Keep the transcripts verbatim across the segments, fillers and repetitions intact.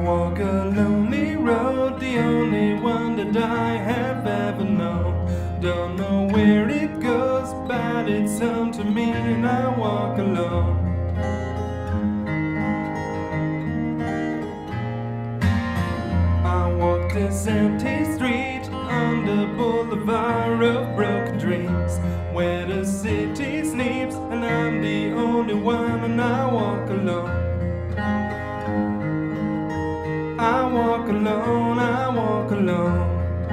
walk a lonely road, the only one that I have ever known. Don't know where it goes, but it's home to me, and I walk alone. I walk this empty street on the boulevard of broken dreams, where the city sleeps and I'm the only one, and I walk alone. I walk alone, I walk alone.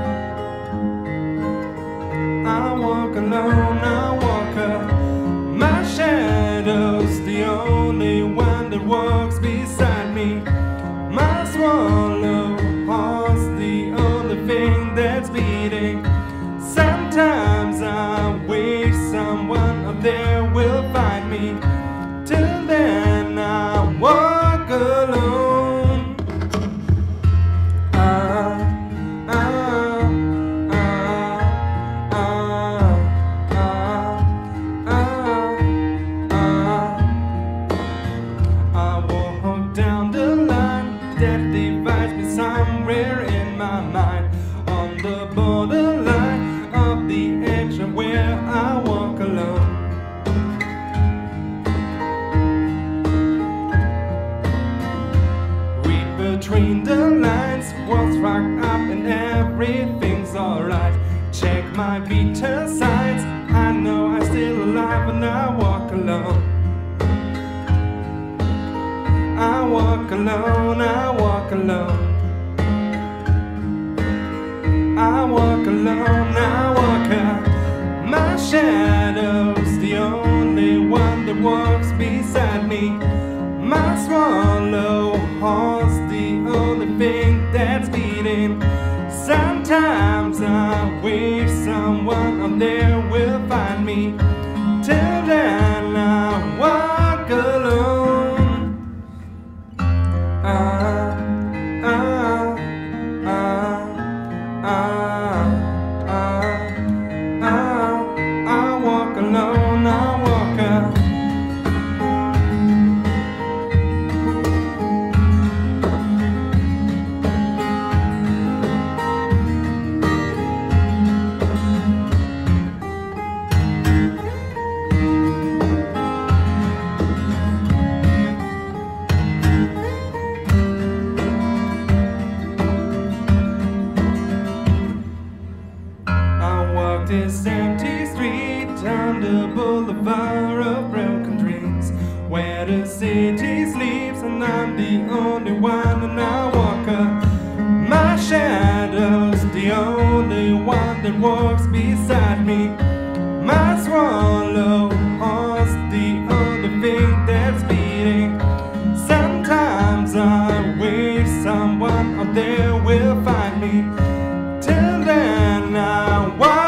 I walk alone, I walk alone. My shadow's the only one that walks beside me. My swallow heart's the only thing that's beating. Sometimes I wish someone out there will find me. Till then I walk alone. That divides me somewhere in my mind, on the borderline of the edge of where I walk alone. Read between the lines, what's rocked up and everything's alright. Check my vital signs, I know I'm still alive when I walk alone. I walk alone, I walk alone. I walk alone, I walk alone. My shadow's the only one that walks beside me. My swallow heart's the only thing that's beating. Sometimes I wish someone out there will find me. Till then I walk alone. This empty street on the boulevard of broken dreams, where the city sleeps and I'm the only one, and I walk up. My shadow's the only one that walks beside me. My swallow heart's the only thing that's beating. Sometimes I wish someone out there will find me. Till then I walk